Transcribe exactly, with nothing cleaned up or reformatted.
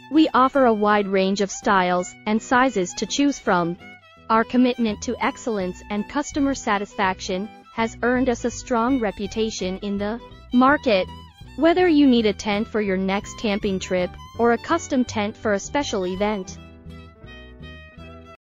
We offer a wide range of styles and sizes to choose from. Our commitment to excellence and customer satisfaction has earned us a strong reputation in the market. Whether you need a tent for your next camping trip or a custom tent for a special event,